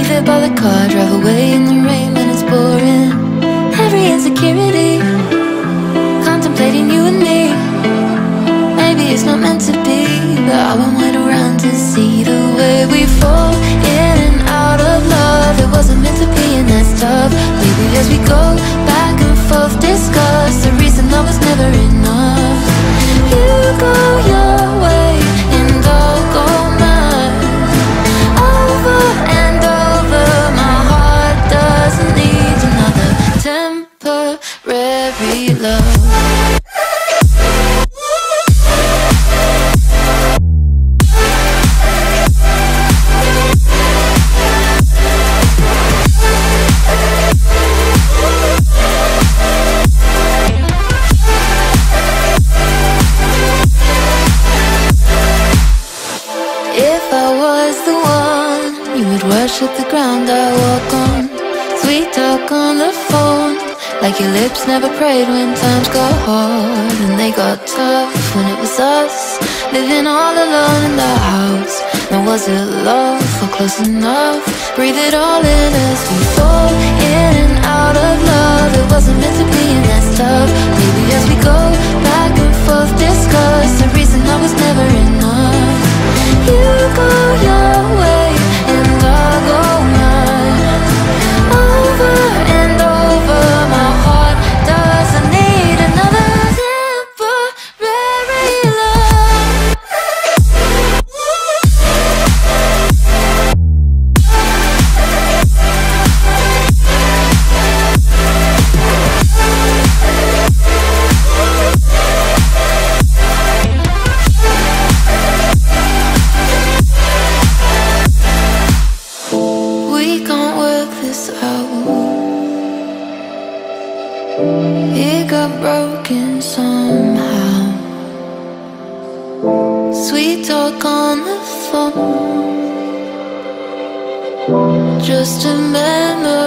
leave it by the car, drive away in the rain when it's pouring. Every insecurity, contemplating you and me. Maybe it's not meant to be, but I won't wait around to see the way we fall in and out of love. It wasn't meant to be, and that's tough. Maybe as we go back and forth, discuss the reason I was never enough. You go your way and I'll go mine. Over and over, my heart doesn't need another temporary love. Worship the ground I walk on. Sweet talk on the phone, like your lips never prayed when times got hard. And they got tough when it was us, living all alone in the house. Now was it love or close enough? Breathe it all in as we fall in and out of love. It wasn't meant to be, and that's tough. Maybe as we go back and forth, discuss the reason I was never enough. You go your way and I'll go mine. Over and over, my heart doesn't need another temporary love. We can't work this out. It got broken somehow. Sweet talk on the phone, just a memory.